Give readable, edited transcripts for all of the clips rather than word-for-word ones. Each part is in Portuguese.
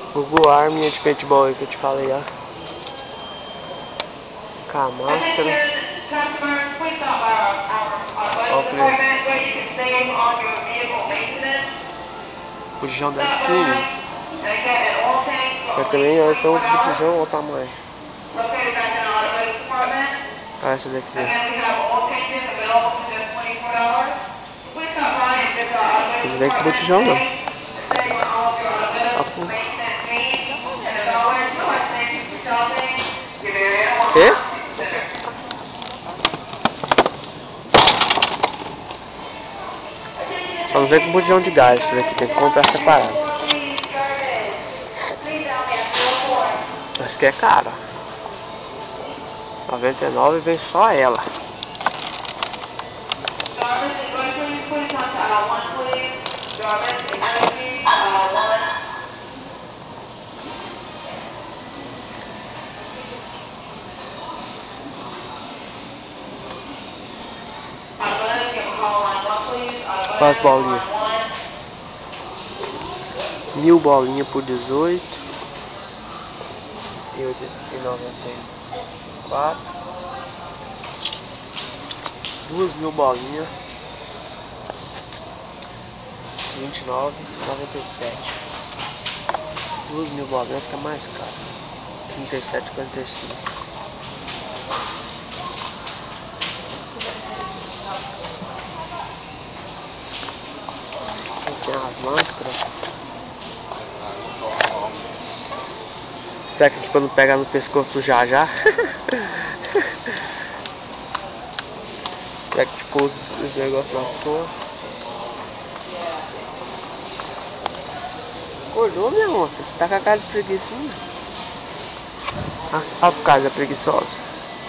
Google Arminha de paintball aí que eu te falei, ó. Com a máscara. Óculos. Botijão daqui. Mas também ó, tem uns botijão, olha o tamanho. Ah, essa daqui. Não vem com botijão não. Quê? Só não vem com botijão de gás, isso daqui tem que comprar separado. Acho que é caro. 99 vem só ela. Quantas bolinhas? 1000 bolinhas por 18 e 94. 2000 bolinhas 29,97. 2000 bolinhas que é mais caro. 37,45. Tem as máscaras. Será que tipo não pegar no pescoço do já? Será que tipo os negócios nas costas? Acordou, minha moça? Você tá com a cara de preguiçinha? Ah, por causa da preguiçosa.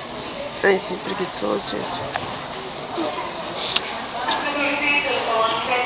Gente, preguiçoso, gente.